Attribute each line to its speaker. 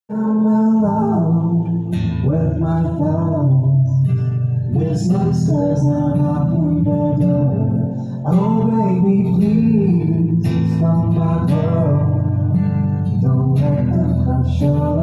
Speaker 1: I'm alone with my thoughts. This monster's not knocking the door. Oh baby, please, it's from my girl. Don't let them come show.